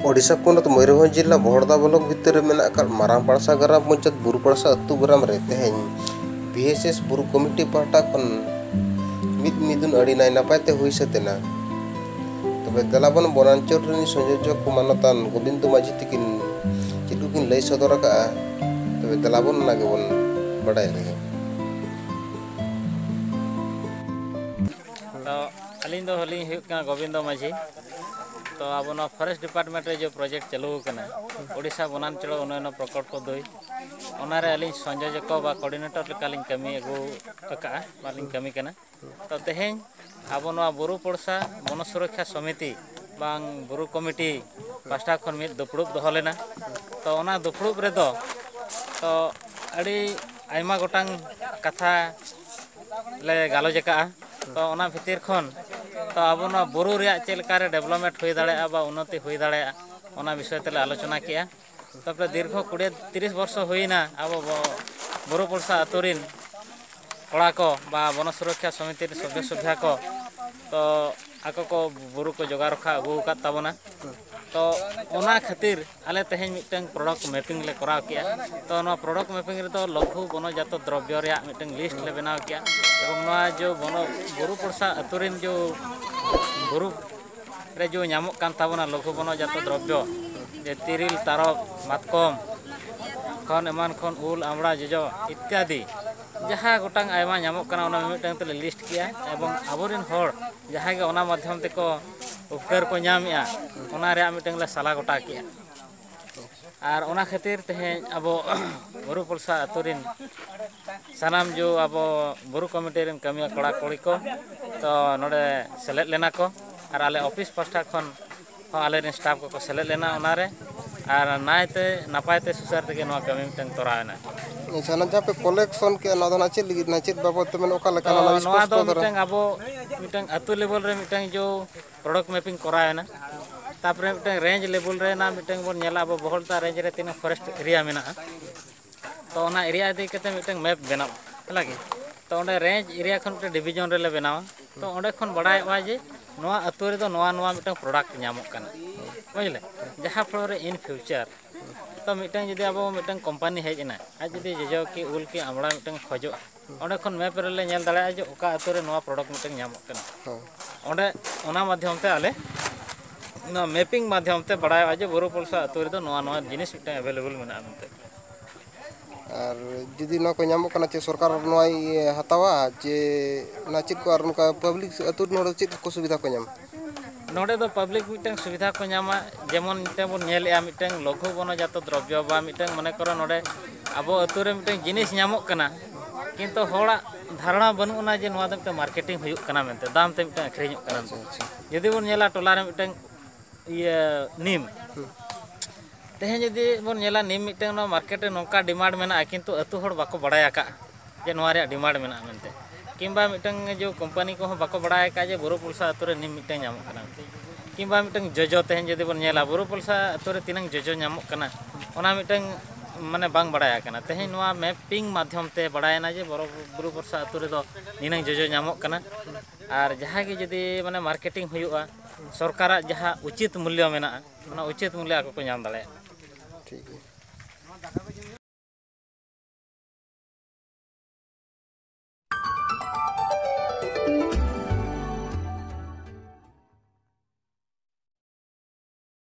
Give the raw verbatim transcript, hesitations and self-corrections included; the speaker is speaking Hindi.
ओडिशा पोनत मयूरभंज जिला भोरदा ब्लॉक भितर मेना मारांग पाड़सा ग्राम पंचायत बुरु पाड़सा अतु ग्राम रे तेहें बीएसएस बुरु कमिटी पाहटा खन मिद मिदुन अड़ी नाय नापायते हुई सतेना तबे दलाबन बनांचल रेन संयोजक मानतान गोविंद माझी तकिन चिदुकिन लय सदर का तबे दलाबन नागे बन बड़ाय रहे तो अलिंग दो हलिंग हुयुक कना गोविंद माझी तो अब फॉरेस्ट डिपार्टमेंट रे जो प्रोजेक्ट चलू कना ओडिशा वनांचल उन्नयन प्रकल्प दुई ओनारे अलिंग संयोजक बा कोऑर्डिनेटर लेकालिंग कमी अगु अका बालिंग कमी कना तो तेहें अब बुरु पड़सा वन सुरक्षा समिति बांग बुरु कमिटी पास्टा खन मिद दुपड़ुब दोहो लेना तो ओना दुपड़ुब रे दो तो अड़ी आयमा गोटांग कथा ले गालोज का तो ओना भितर खन तो अब बुरु रे चेलकारे डेवलपमेंट हुई दाड़ेया बा उन्नति हुई दाड़ेया ओना विषय तेले आलोचना किया तबे दीर्घ बीस तीस वर्ष हुईना अब बुरु पड़सा अतुरिन कड़ा को बा वन सुरक्षा समिति सभ्य सभ्या को तो आको को बुरु को जोगा रखा अगू का ताबना तो ओना खातिर आले तेहें मिटंग प्रोडक्ट मैपिंग ले कराव किया तो ना प्रोडक्ट मैपिंग रे तो लघु वनजात द्रव्य रे मिटंग लिस्ट ले बनाव किया एवं ना जो वन बुरु पड़सा अतुरिन जो बुरु रे जो नामक कान ताबना लघु वनजात द्रव्य जे तिरिल तारक मातकम खन एमान खन उल आमड़ा जजो इत्यादि जहाँ गोटांग आयमा नामक काना ओना मिटंग तेले लिस्ट किया एवं आबोरिन होड़ जहाँ के ओना माध्यम तेको उपकार को नामया ओना रे मिटंग ले साला गोटा किया और ओना खातिर तेहें अब बुरु पड़सा अतुरिन सानाम जो अब बुरु कमिटी रेन कमिया कड़ा कड़ी को तो नोडे सेलेद लेना को और आले ऑफिस पास्टा खन आले रेन स्टाफ को सेलेद लेना ओना रे और नायते नापायते सुसार तेगे नोआ कमी मिटंग तोरायना साना जहाँ पे कलेक्शन के ना चेक लगी ना चेक बाबत तो मैंने ओका लका ना नोआ दो मिटंग अब मिटंग अतु लेवल रे मिटंग जो प्रोडक्ट मैपिंग करायना तापरे मिटंग रेंज लेवल रे ना मिटंग बोन नेला अब बहलता रेंज रे तीन फॉरेस्ट एरिया मेना तो ओना एरिया दे कते मिटंग मैप बनाव लागे तो ओंडे रेंज एरिया खन मिटंग डिवीजन रे ले बनावा तो ओंडे खन बड़ाय बा जे नोआ अतु रे दो नोआ नोआ मिटंग प्रोडक्ट नामक काना बुझले जहाँ फल रे इन फ्यूचर तो मिटंग जदि अब मिटंग कंपनी हेजना आज जदि जजो की उल की आमड़ा मिटंग खोजो ओंडे खन मैप रे ले नेल दाड़े जे ओका अतु रे नोआ प्रोडक्ट मिटंग नामक काना ओंडे ओना माध्यम ते आले ना मैपिंग माध्यम ते बड़ाय जे बुरु पड़सा अतु रे दो नोआ नोआ जिनिस मिटंग अवेलेबल मेना मेनते और जुदी ना को नामक काना चे सरकार नोआ हतावा जे ना चेक को आर नका पब्लिक अतु नोडे चेक को सुविधा को नाम नोडे दो पब्लिक मिटंग सुविधा को नामा जेमन मिटंग बोन नेलया मिटंग लघु वनजात द्रव्य बा मिटंग माने करो नोडे अब अतु रे मिटंग जिनिस नामक काना किंतु होड़ा धारणा बनुना जे नोआ दो मार्केटिंग हुयुक काना मेनते दाम ते मिटंग अखरिñoक काना जदि बोन नेला टोला रे मिटंग ये नीम तेहें जदि बोन नेला नीम मिटंग नो मार्केट रे नोका डिमांड मेना किंतु अतु होड़ बाको बड़ाय का जे नोआ रे डिमांड मेना मेनते किंबा मिटंग जो कंपनी को बाको बड़ाय का जे बुरु पड़सा अतु रे नीम मिटंग नामक काना किंबा मिटंग जजो तेहें जदि बोन नेला बुरु पड़सा अतु रे तिनंग जजो नामक काना ओना मिटंग माने बांग बड़ाय काना तेहें नोआ मैपिंग माध्यम ते बड़ायना जे बुरु पड़सा अतु रे दो निनंग जजो नामक काना और जहाँ के जदि माने मार्केटिंग हुयुआ सरकार जहाँ उचित मूल्य मेना उचित मूल्य आको को नाम दाड़े ठीक है।